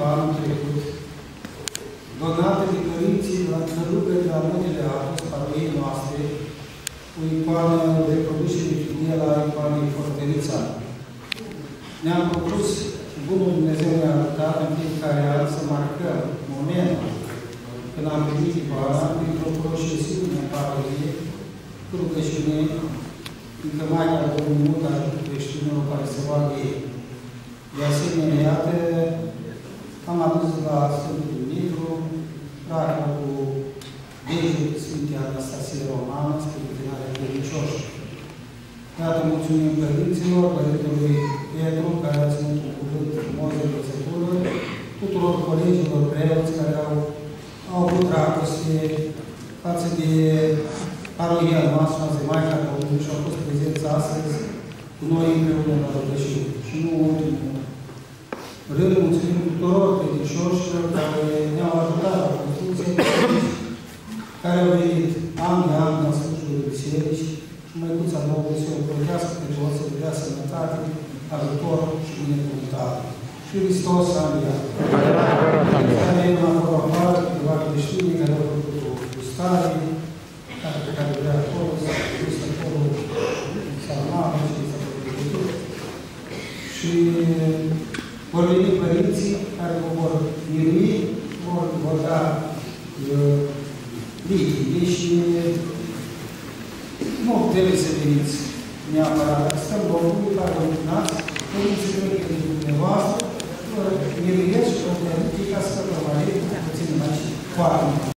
anul trecut, donate de părinții la Cărugă de la Muntele Atos, paroiei noastre, cu icoană de produse de finie la icoanei Fortărița. Ne-am propus, Bunul Dumnezeu ne-a arătat în fiecare an să marcăm momentul când am primit icoana printr-o procesiune în paroie, cu rugăciune, încă Maica Domnului mult ajută creștinilor care se roagă ei. De asemenea, iată, am adus la Sfântul Dumitru, racul cu Dejul Sfântii Anastasie Romană, spre închinarea credincioși. Iată, mulțumim părinților, Părintului Petru, care a ținut un cuvânt frumos de învățătură, tuturor colegilor preoți care au avut dragoste față de parohia noastră, de Maica Domnului, și au fost prezenți astăzi cu noi împreună la rugăciune. Și nu ultimul rând, mulțumim tuturor credincioșilor care ne-au ajutat la construcție, care au venit an de an la slujbele bisericii și Măicuța Domnului să o plătească pe toți, să le dea sănătate, ajutor și binecuvântare. Și Hristos a înviat. Care e în acolo afară, câteva creștini care au făcut o gustare, care vrea acolo, s-a pus acolo salmare și s-a făcut. Și vor veni părinții care vă vor mirui, vor da lichide și nu trebuie să veniți neapărat. Stăm Domnului care vă luminați, părinții trebuie pentru dumneavoastră, vă miruiesc și vă permite ca să vă mai puțin mai foarte.